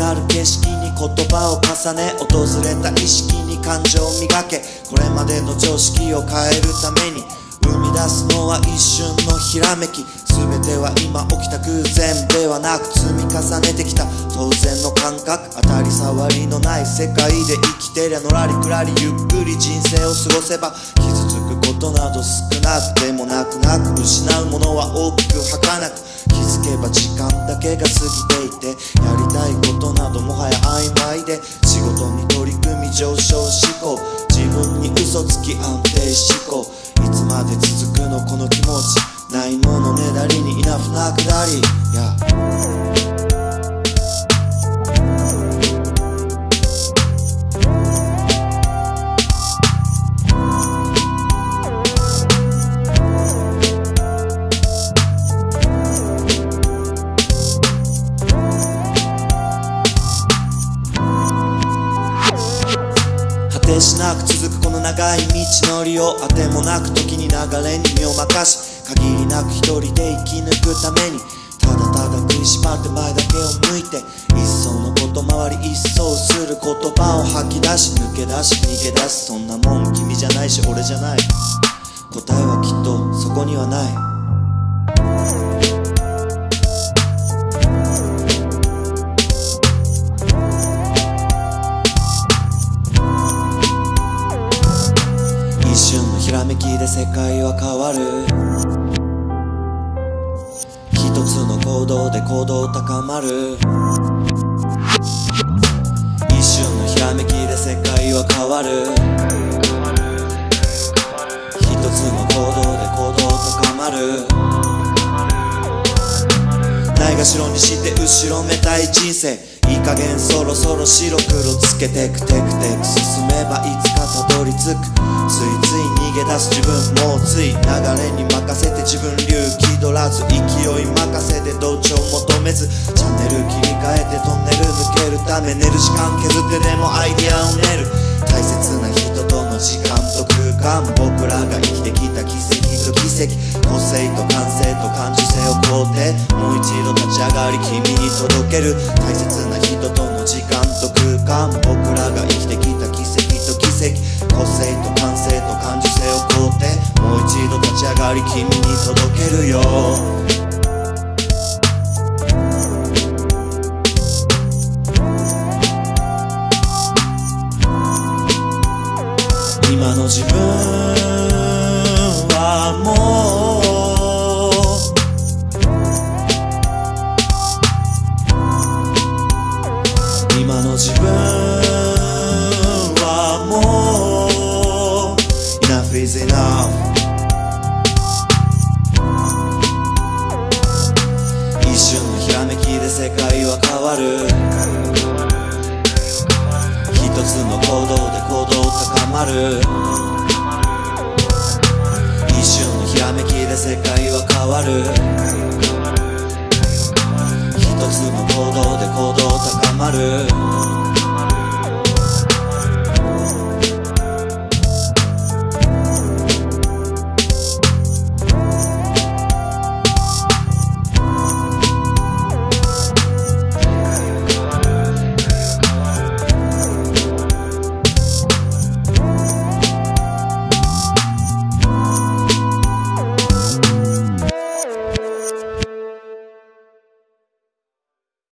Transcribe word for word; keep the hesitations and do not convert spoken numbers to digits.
ある景色に言葉を重ね、訪れた意識に感情を磨け。これまでの常識を変えるために生み出すのは一瞬のひらめき。全ては今起きた偶然ではなく、積み重ねてきた当然の感覚。当たり障りのない世界で生きてりゃのらりくらりゆっくり人生を過ごせば、傷つくことなど少なくてもなくなく、失うものは大きく儚く、気づけば時間だけが過ぎていて、やりたいことなどもはや曖昧で、仕事に取り組み上昇志向、自分に嘘つき安定思考。いつまで続くのこの気持ち、ないものねだりにイナフなくだり、yeah.果てしなく続くこの長い道のりを、あてもなく時に流れに身を任し、限りなく一人で生き抜くために、ただただ食いしばって前だけを向いて、一層のこと回り一掃する言葉を吐き出し、抜け出し逃げ出す。そんなもん君じゃないし俺じゃない、答えはきっとそこにはない。一瞬のひらめきで世界は変わる。一つの行動で行動高まる。一瞬のひらめきで世界は変わる。一つの行動で行動高まる。ないがしろにして後ろめたい人生、いい加減そろそろ白黒つけてくテクテク進めばいつかたどり着く。ついつい逃げ出す自分、もうつい流れに任せて自分流気取らず、勢い任せて同調求めず、チャンネル切り替えてトンネル抜けるため、寝る時間削ってでもアイディアを練る。大切な人との時間と空間、僕らが生きてきた奇跡と奇跡、個性と感性と感受性を肯定、もう一度立ち上がり君に届ける。大切な人との時間と空間、僕らが生きてきた奇跡と奇跡、個性と感性と感受性を肯定、もう一度立ち上がり君に届けるよ。今の自分はもう、今の自分はもう Enough is enough。 一瞬のひらめきで世界は変わる。一つの行動で行動高まる。一瞬のひらめきで世界は変わる。一つの行動で行動高まる。